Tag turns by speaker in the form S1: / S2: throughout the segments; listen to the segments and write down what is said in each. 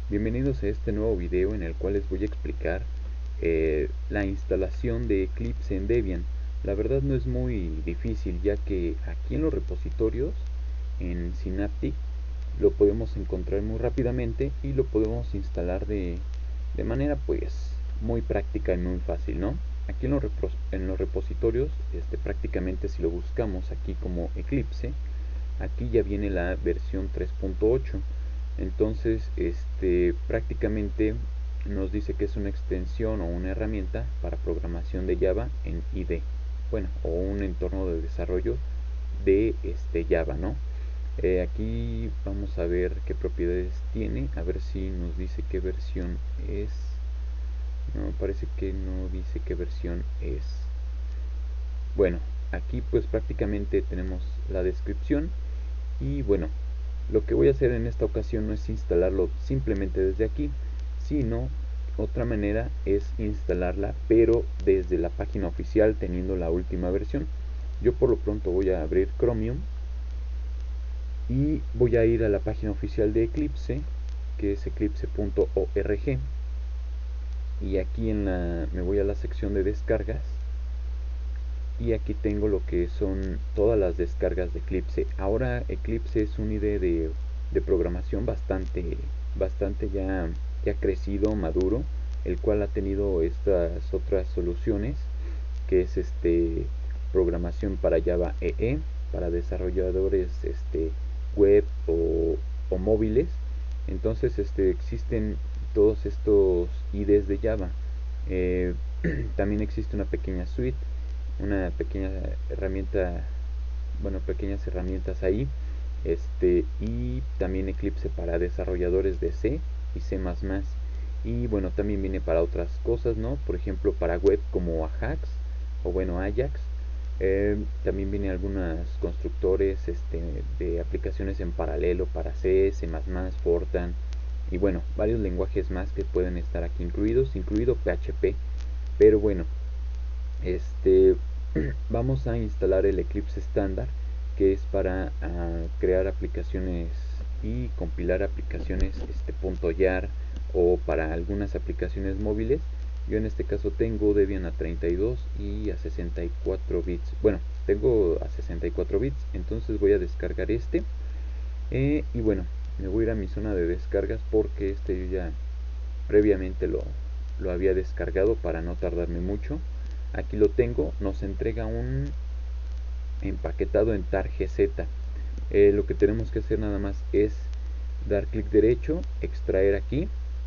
S1: Bienvenidos a este nuevo video en el cual les voy a explicar la instalación de Eclipse en Debian. La verdad no es muy difícil, ya que aquí en los repositorios, en Synaptic, lo podemos encontrar muy rápidamente y lo podemos instalar de manera pues muy práctica y muy fácil, ¿no? Aquí en los repositorios, prácticamente si lo buscamos aquí como Eclipse, aquí ya viene la versión 3.8. Entonces prácticamente nos dice que es una extensión o una herramienta para programación de Java en IDE, bueno, o un entorno de desarrollo de Java, ¿no? Aquí vamos a ver qué propiedades tiene, a ver si nos dice qué versión es. No, parece que no dice qué versión es. Bueno, aquí pues prácticamente tenemos la descripción. Y bueno, lo que voy a hacer en esta ocasión no es instalarlo simplemente desde aquí, sino otra manera es instalarla pero desde la página oficial teniendo la última versión. Yo por lo pronto voy a abrir Chromium y voy a ir a la página oficial de Eclipse, que es eclipse.org, y aquí me voy a la sección de descargas y aquí tengo lo que son todas las descargas de Eclipse. Ahora Eclipse es un IDE de programación bastante ya crecido, maduro, el cual ha tenido estas otras soluciones, que es programación para Java EE, para desarrolladores web o móviles. Entonces existen todos estos IDEs de Java. También existe una pequeña suite, una pequeña herramienta, bueno, pequeñas herramientas ahí, y también Eclipse para desarrolladores de C y C++, y bueno, también viene para otras cosas, ¿no? Por ejemplo, para web como Ajax, o bueno, Ajax. También viene algunos constructores de aplicaciones en paralelo para C, C++, Fortran, y bueno, varios lenguajes más que pueden estar aquí incluidos, incluido PHP. Pero bueno, vamos a instalar el Eclipse estándar, que es para crear aplicaciones y compilar aplicaciones .jar, o para algunas aplicaciones móviles. Yo en este caso tengo Debian a 32 y a 64 bits. Bueno, tengo a 64 bits, entonces voy a descargar y bueno, me voy a ir a mi zona de descargas porque yo ya previamente lo había descargado para no tardarme mucho. Aquí lo tengo, nos entrega un empaquetado en targz. Lo que tenemos que hacer nada más es dar clic derecho, extraer aquí,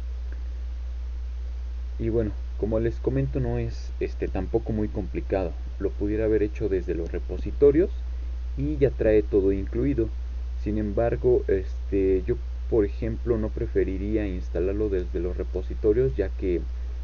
S1: y bueno, como les comento, no es tampoco muy complicado. Lo pudiera haber hecho desde los repositorios y ya trae todo incluido. Sin embargo, yo por ejemplo no preferiría instalarlo desde los repositorios, ya que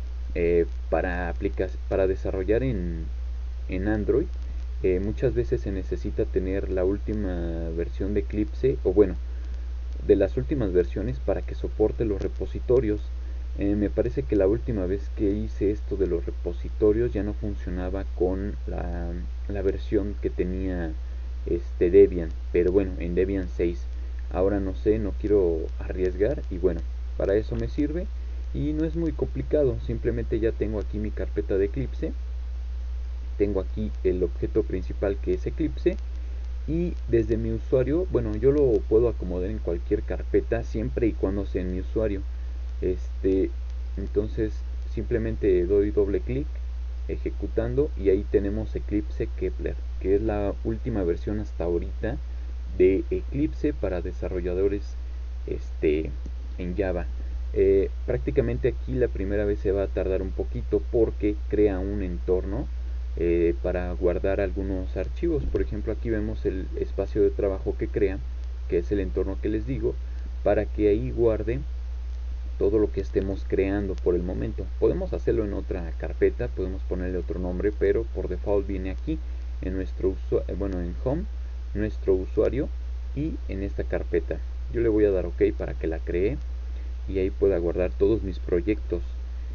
S1: para desarrollar en Android, muchas veces se necesita tener la última versión de Eclipse, o bueno, de las últimas versiones para que soporte los repositorios. Me parece que la última vez que hice esto de los repositorios ya no funcionaba con la versión que tenía Debian, pero bueno, en Debian 6. Ahora no sé, no quiero arriesgar, y bueno, para eso me sirve y no es muy complicado. Simplemente ya tengo aquí mi carpeta de Eclipse, tengo aquí el objeto principal que es Eclipse, y desde mi usuario, bueno, yo lo puedo acomodar en cualquier carpeta siempre y cuando sea en mi usuario. Entonces simplemente doy doble clic ejecutando, y ahí tenemos Eclipse Kepler, que es la última versión hasta ahorita de Eclipse para desarrolladores en Java. Prácticamente aquí la primera vez se va a tardar un poquito porque crea un entorno para guardar algunos archivos. Por ejemplo, aquí vemos el espacio de trabajo que crea, que es el entorno que les digo, para que ahí guarde todo lo que estemos creando por el momento. Podemos hacerlo en otra carpeta, podemos ponerle otro nombre, pero por default viene aquí en nuestro bueno, en Home, nuestro usuario, y en esta carpeta. Yo le voy a dar OK para que la cree y ahí pueda guardar todos mis proyectos.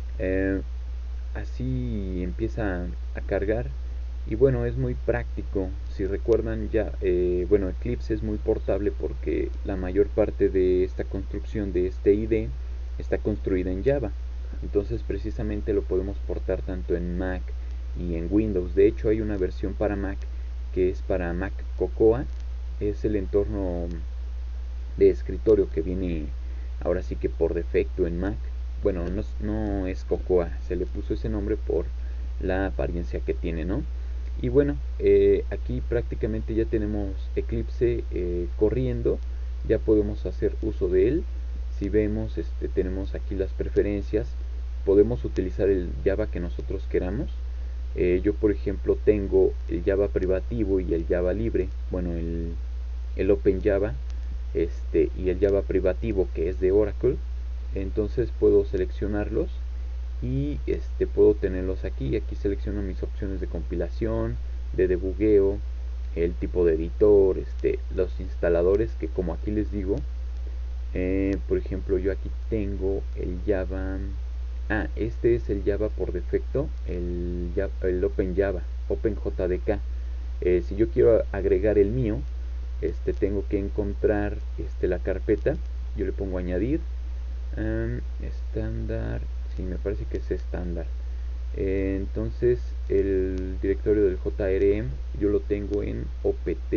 S1: Así empieza a cargar, y bueno, es muy práctico. Si recuerdan ya, bueno, Eclipse es muy portable porque la mayor parte de esta construcción de este IDE está construida en Java. Entonces precisamente lo podemos portar tanto en Mac y en Windows. De hecho hay una versión para Mac que es para Mac Cocoa. Es el entorno de escritorio que viene ahora sí que por defecto en Mac. Bueno, no es Cocoa, se le puso ese nombre por la apariencia que tiene, ¿no? Y bueno, aquí prácticamente ya tenemos Eclipse corriendo, ya podemos hacer uso de él. Si vemos, tenemos aquí las preferencias, podemos utilizar el Java que nosotros queramos. Yo por ejemplo tengo el Java privativo y el Java libre, bueno, el Open Java, y el Java privativo que es de Oracle. Entonces puedo seleccionarlos y puedo tenerlos aquí selecciono mis opciones de compilación, de debugueo, el tipo de editor, los instaladores, que como aquí les digo, por ejemplo yo aquí tengo el Java, este es el Java por defecto, el Open Java, OpenJDK. Si yo quiero agregar el mío, tengo que encontrar la carpeta, yo le pongo añadir, estándar, sí, me parece que es estándar. Entonces el directorio del JRM yo lo tengo en opt,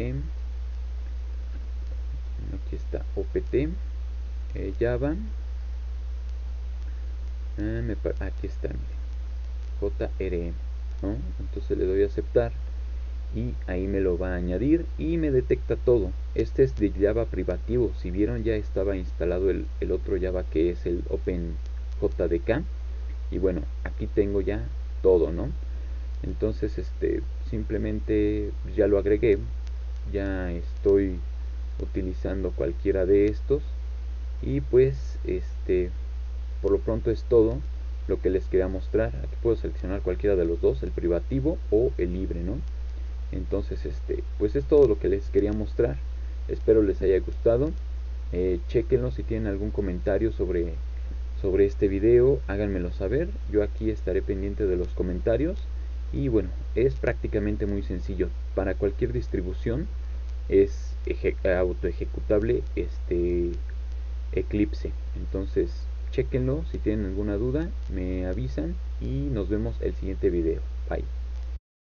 S1: aquí está opt, Java, aquí está, mire, JRM, ¿no? Entonces le doy a aceptar y ahí me lo va a añadir y me detecta todo. Este es de Java privativo. Si vieron, ya estaba instalado el otro Java que es el OpenJDK. Y bueno, aquí tengo ya todo, ¿no? Entonces simplemente ya lo agregué, ya estoy utilizando cualquiera de estos y pues por lo pronto es todo lo que les quería mostrar. Aquí puedo seleccionar cualquiera de los dos, el privativo o el libre, ¿no? Entonces pues es todo lo que les quería mostrar. Espero les haya gustado. Chequenlo si tienen algún comentario sobre este video, háganmelo saber. Yo aquí estaré pendiente de los comentarios. Y bueno, es prácticamente muy sencillo. Para cualquier distribución es auto ejecutable Eclipse. Entonces chequenlo, si tienen alguna duda me avisan y nos vemos el siguiente video. Bye.